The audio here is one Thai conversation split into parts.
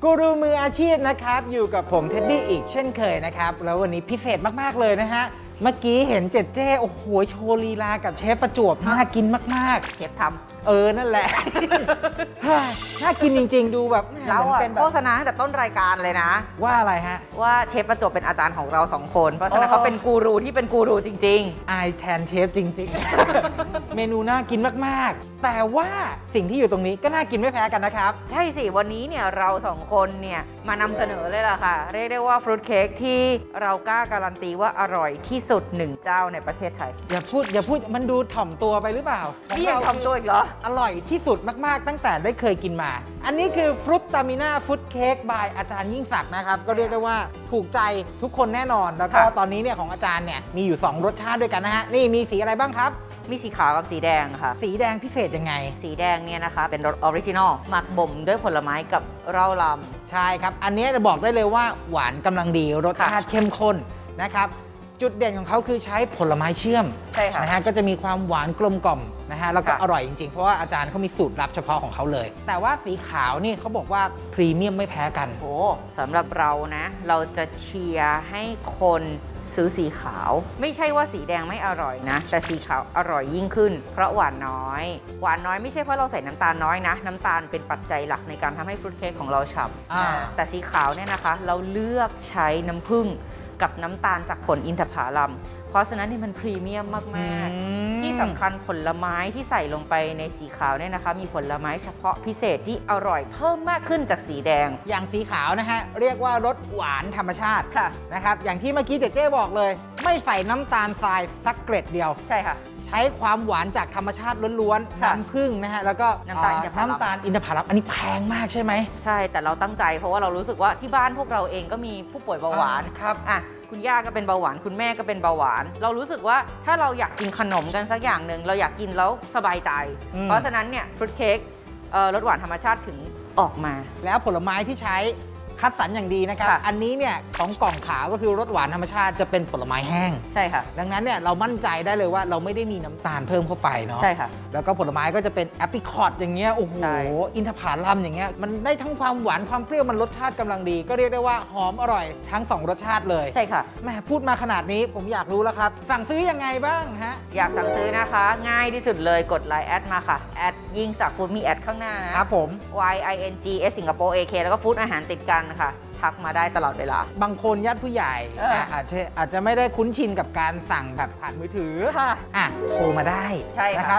กูรูมืออาชีพนะครับอยู่กับผมเท็ดดี้อีกเช่นเคยนะครับแล้ววันนี้พิเศษมากๆเลยนะฮะเมื่อกี้เห็นเจเจ้โอ้โหโชว์ลีลากับเชฟประจวบน่ากินมากๆเชฟทำนั่นแหละ น่ากินจริงๆดูแบบเราโฆษณาตั้งแต่ต้นรายการเลยนะว่าอะไรฮะว่าเชฟประจวบเป็นอาจารย์ของเรา2 คนเพราะฉะนั้นเขาเป็นกูรูที่เป็นกูรูจริงๆอายแทนเชฟจริงๆ เมนูน่ากินมากๆแต่ว่าสิ่งที่อยู่ตรงนี้ก็น่ากินไม่แพ้กันนะครับใช่สิวันนี้เนี่ยเรา2 คนเนี่ยมานำเสนอเลยล่ะค่ะเรียกได้ว่าฟรุตเค้กที่เรากล้าการันตีว่าอร่อยที่สุด1 เจ้าในประเทศไทยอย่าพูดมันดูถ่อมตัวไปหรือเปล่านี่ยังถ่อมตัวอีกเหรออร่อยที่สุดมากๆตั้งแต่ได้เคยกินมาอันนี้คือฟรุตตามิน่าฟรุตเค้กบายอาจารย์ยิ่งศักดิ์นะครับก็เรียกได้ว่าถูกใจทุกคนแน่นอนแล้วก็ตอนนี้เนี่ยของอาจารย์เนี่ยมีอยู่2 รสชาติด้วยกันนะฮะนี่มีสีอะไรบ้างครับมีสีขาวกับสีแดงค่ะสีแดงพิเศษยังไงสีแดงเนี่ยนะคะเป็นรสออริจินอลหมักบ่มด้วยผลไม้กับเหล้าลำใช่ครับอันนี้จะบอกได้เลยว่าหวานกำลังดีรสชาติเข้มข้นนะครับจุดเด่นของเขาคือใช้ผลไม้เชื่อมใช่ค่ะนะฮะก็จะมีความหวานกลมกล่อมนะฮะแล้วก็อร่อยจริงๆเพราะว่าอาจารย์เขามีสูตรลับเฉพาะของเขาเลยแต่ว่าสีขาวนี่เขาบอกว่าพรีเมียมไม่แพ้กันโอ้สำหรับเรานะเราจะเชียร์ให้คนซื้อสีขาวไม่ใช่ว่าสีแดงไม่อร่อยนะแต่สีขาวอร่อยยิ่งขึ้นเพราะหวานน้อยไม่ใช่เพราะเราใส่น้ำตาลน้อยนะน้ำตาลเป็นปัจจัยหลักในการทำให้ฟรุตเค้กของเราฉ่ำแต่สีขาวเนี่ยนะคะเราเลือกใช้น้ำผึ้งกับน้ำตาลจากผลอินทผลัมเพราะฉะนั้นนี่มันพรีเมียมมากๆที่สำคัญผลไม้ที่ใส่ลงไปในสีขาวเนี่ยนะคะมีผลไม้เฉพาะพิเศษที่อร่อยเพิ่มมากขึ้นจากสีแดงอย่างสีขาวนะฮะเรียกว่ารสหวานธรรมชาตินะครับอย่างที่เมื่อกี้เจ๊บอกเลยไม่ใส่น้ำตาลทรายสักเกล็ดเดียวใช่ค่ะใช้ความหวานจากธรรมชาติล้วนๆน้ำผึ้งนะฮะแล้วก็น้ำตาลอินทผลัมอันนี้แพงมากใช่ไหมใช่แต่เราตั้งใจเพราะว่าเรารู้สึกว่าที่บ้านพวกเราเองก็มีผู้ป่วยเบาหวานครับคุณย่าก็เป็นเบาหวานคุณแม่ก็เป็นเบาหวานเรารู้สึกว่าถ้าเราอยากกินขนมกันสักอย่างหนึ่งเราอยากกินแล้วสบายใจเพราะฉะนั้นเนี่ยฟรุตเค้กรสหวานธรรมชาติถึงออกมาแล้วผลไม้ที่ใช้คัดสรรอย่างดีนะครับอันนี้เนี่ยของกล่องขาวก็คือรสหวานธรรมชาติจะเป็นผลไม้แห้งใช่ค่ะดังนั้นเนี่ยเรามั่นใจได้เลยว่าเราไม่ได้มีน้ำตาลเพิ่มเข้าไปเนาะใช่ค่ะแล้วก็ผลไม้ก็จะเป็นแอปริคอตอย่างเงี้ยโอ้โหอินทผลัมอย่างเงี้ยมันได้ทั้งความหวานความเปรี้ยวมันรสชาติกำลังดีก็เรียกได้ว่าหอมอร่อยทั้ง2 รสชาติเลยใช่ค่ะแม่พูดมาขนาดนี้ผมอยากรู้แล้วครับสั่งซื้อยังไงบ้างฮะอยากสั่งซื้อนะคะง่ายที่สุดเลยกดไลน์แอดมาค่ะแอดยิ่งศักดิ์ฟู้ดมีแอดข้างหน้านะครับผม YINGS สิงคโปร์ AK แล้วก็ฟู้ดอาหารติดกันค่ะทักมาได้ตลอดเวลาบางคนญาติผู้ใหญ่อาจจะไม่ได้คุ้นชินกับการสั่งแบบผ่านมือถือโทรมาได้นะครับ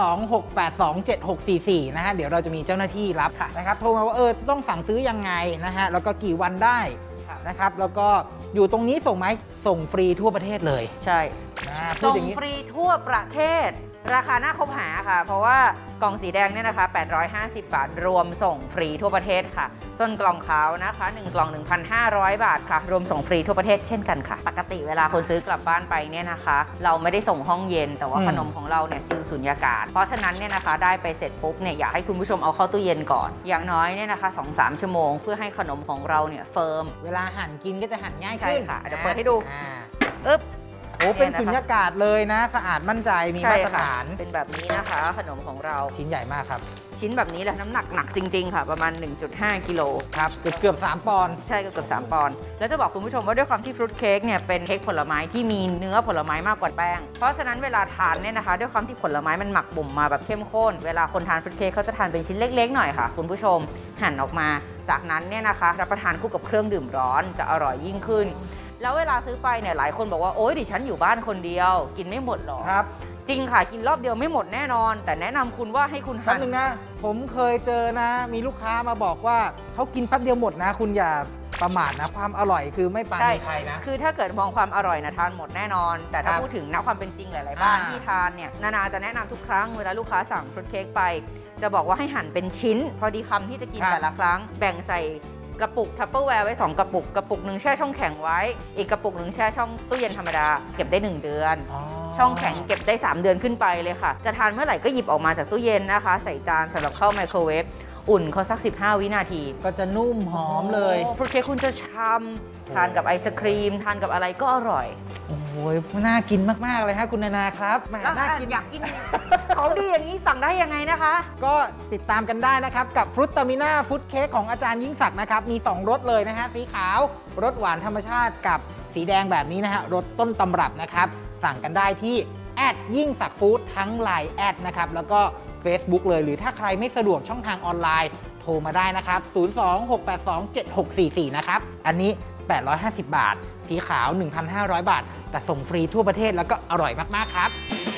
026827644นะฮะเดี๋ยวเราจะมีเจ้าหน้าที่รับนะครับโทรมาว่าต้องสั่งซื้อยังไงนะฮะแล้วก็กี่วันได้นะครับแล้วก็อยู่ตรงนี้ส่งไหมส่งฟรีทั่วประเทศเลยใช่ส่งฟรีทั่วประเทศราคาน่าคบหาค่ะเพราะว่ากล่องสีแดงเนี่ยนะคะ850 บาทรวมส่งฟรีทั่วประเทศค่ะส่วนกล่องขาวนะคะ1 กล่อง 1,500 บาทค่ะรวมส่งฟรีทั่วประเทศเช่นกันค่ะปกติเวลาคนซื้อกลับบ้านไปเนี่ยนะคะเราไม่ได้ส่งห้องเย็นแต่ว่าขนมของเราเนี่ยซีลสุญญากาศเพราะฉะนั้นเนี่ยนะคะได้ไปเสร็จปุ๊บเนี่ยอยากให้คุณผู้ชมเอาเข้าตู้เย็นก่อนอย่างน้อยเนี่ยนะคะ 2-3 ชั่วโมงเพื่อให้ขนมของเราเนี่ยเฟิร์มเวลาหั่นกินก็จะหั่นง่ายขึ้นค่ะเดี๋ยวเปิดให้ดูโอ้เป็นสุญญากาศเลยนะสะอาดมั่นใจมีมาตรฐานเป็นแบบนี้นะคะขนมของเราชิ้นใหญ่มากครับชิ้นแบบนี้แหละน้ำหนักหนักจริงๆค่ะประมาณ 1.5 กิโลครับเกือบ3 ปอนด์ใช่เกือบ3 ปอนด์แล้วจะบอกคุณผู้ชมว่าด้วยความที่ฟรุตเค้กเนี่ยเป็นเค้กผลไม้ที่มีเนื้อผลไม้มากกว่าแป้งเพราะฉะนั้นเวลาทานเนี่ยนะคะด้วยความที่ผลไม้มันหมักบ่มมาแบบเข้มข้นเวลาคนทานฟรุตเค้กเขาจะทานเป็นชิ้นเล็กๆหน่อยค่ะคุณผู้ชมหั่นออกมาจากนั้นเนี่ยนะคะรับประทานคู่กับเครื่องดื่มร้อนจะอร่อยยิ่งขึ้นแล้วเวลาซื้อไปเนี่ยหลายคนบอกว่าโอ๊ยดิฉันอยู่บ้านคนเดียวกินไม่หมดหรอกครับจริงค่ะกินรอบเดียวไม่หมดแน่นอนแต่แนะนำคุณว่าให้คุณหั่นแป๊บนึงนะผมเคยเจอนะมีลูกค้ามาบอกว่าเขากินแป๊บเดียวหมดนะคุณอย่าประมาทนะความอร่อยคือไม่ปราณีใครนะคือถ้าเกิดมองความอร่อยนะทานหมดแน่นอนแต่ถ้าพูดถึงณความเป็นจริงหลายๆบ้านที่ทานเนี่ยนาจะแนะนำทุกครั้งเวลาลูกค้าสั่งฟรุตเค้กไปจะบอกว่าให้หั่นเป็นชิ้นพอดีคำที่จะกินแต่ละครั้งแบ่งใส่กระปุกทัพเปอร์แวร์ไว้2 กระปุกหนึ่งแช่ช่องแข็งไว้อีกกระปุกหนึ่งแช่ช่องตู้เย็นธรรมดาเก็บได้1 เดือนช่องแข็งเก็บได้3 เดือนขึ้นไปเลยค่ะจะทานเมื่อไหร่ก็หยิบออกมาจากตู้เย็นนะคะใส่จานสำหรับเข้าไมโครเวฟอุ่นเขาสัก 15 วินาทีก็จะนุ่มหอมเลยฟรุตเค้กคุณจะช้ำทานกับไอศครีมทานกับอะไรก็อร่อยโอ้ยน่ากินมากๆเลยฮะคุณนานาครับแหมแล้วน่ากินอยากกินของดีอย่างนี้สั่งได้ยังไงนะคะก็ติดตามกันได้นะครับกับฟรุตตามิน่าฟุตเค้กของอาจารย์ยิ่งศักดิ์นะครับมี2รสเลยนะฮะสีขาวรสหวานธรรมชาติกับสีแดงแบบนี้นะฮะรสต้นตำรับนะครับสั่งกันได้ที่แอดยิ่งศักดิ์ฟู้ดทั้ง Line แอดนะครับแล้วก็ Facebook เลยหรือถ้าใครไม่สะดวกช่องทางออนไลน์โทรมาได้นะครับ 026827644 นะครับอันนี้ 850 บาทสีขาว 1,500 บาทแต่ส่งฟรีทั่วประเทศแล้วก็อร่อยมากๆครับ